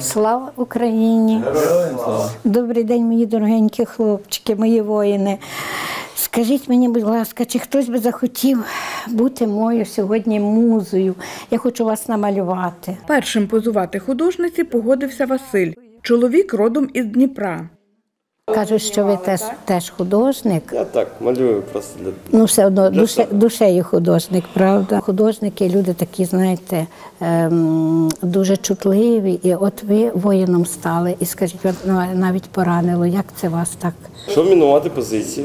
Слава Україні! Добрий день, мої дорогенькі хлопчики, мої воїни. Скажіть мені, будь ласка, чи хтось би захотів бути моєю сьогодні музою? Я хочу вас намалювати. Першим позувати художниці погодився Василь. Чоловік родом із Дніпра. Кажуть, що ви теж художник. Я так, малюю просто для... Ну, все одно, душею художник, правда? Художники, люди такі, знаєте, дуже чутливі. І от ви воїном стали. І скажіть, вас навіть поранило. Як це вас так? Щоб мінувати позицію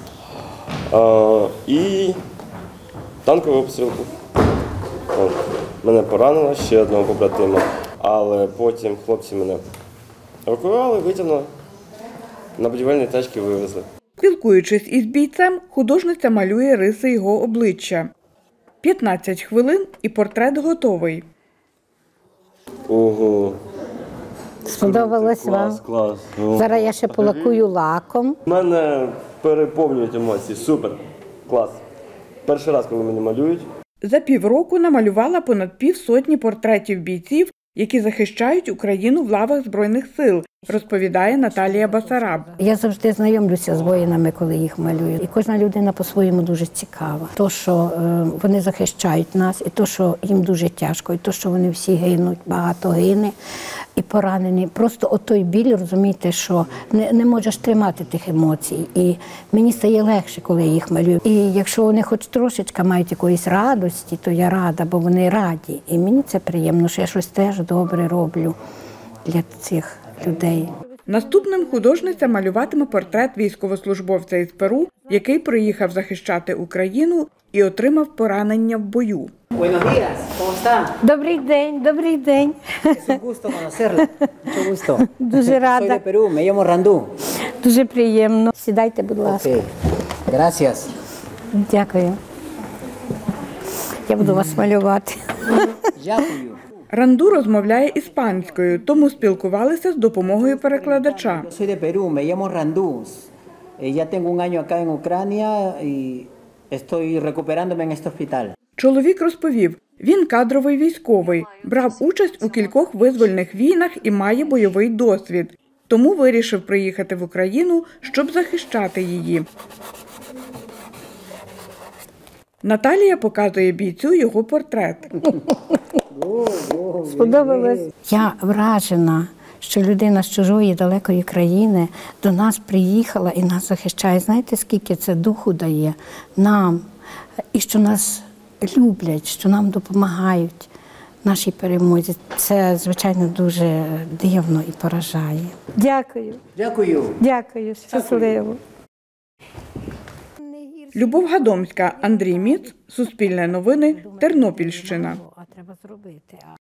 і танкову обстрілку. Мене поранило, ще одного побратима, але потім хлопці мене евакуювали, витягнули, на будівельні тачки вивезли. Спілкуючись із бійцем, художниця малює риси його обличчя. 15 хвилин і портрет готовий. Ого. Сподобалось вам? Клас. Зараз я ще полакую лаком. Мене переповнюють емоції. Супер. Клас. Перший раз, коли мені малюють. За півроку намалювала понад півсотні портретів бійців, які захищають Україну в лавах Збройних сил, розповідає Наталія Басараб. Я завжди знайомлюся з воїнами, коли їх малюю. І кожна людина по-своєму дуже цікава. То, що вони захищають нас, і то, що їм дуже тяжко, і то, що вони всі гинуть, багато гине і поранені. Просто отой біль, розумієте, що не можеш тримати тих емоцій. І мені стає легше, коли я їх малюю. І якщо вони хоч трошечки мають якоїсь радості, то я рада, бо вони раді. І мені це приємно, що я щось теж добре роблю для цих людей. Наступним художниця малюватиме портрет військовослужбовця із Перу, який приїхав захищати Україну і отримав поранення в бою. Buenos días, ¿cómo está? Добрий день, добрий день. Es un gusto conocerla. Mucho gusto. Дуже рада. Soy de Perú, me llamo Randú. Дуже приємно. Сідайте, будь ласка. Ok, gracias. Дякую. Я буду вас малювати. Дякую. Ранду розмовляє іспанською, тому спілкувалися з допомогою перекладача. Yo soy de Perú, me llamo Randú. Ya tengo un año acá en Ucrania y estoy recuperándome en este hospital. Чоловік розповів, він кадровий військовий, брав участь у кількох визвольних війнах і має бойовий досвід. Тому вирішив приїхати в Україну, щоб захищати її. Наталія показує бійцю його портрет. Сподобалось? Я вражена, що людина з чужої далекої країни до нас приїхала і нас захищає. Знаєте, скільки це духу дає нам? І що нас люблять, що нам допомагають нашій перемозі. Це, звичайно, дуже дивно і поражає. Дякую. Дякую. Дякую. Щасливо. Любов Гадомська, Андрій Міц, Суспільне новини, Тернопільщина. А треба зробити.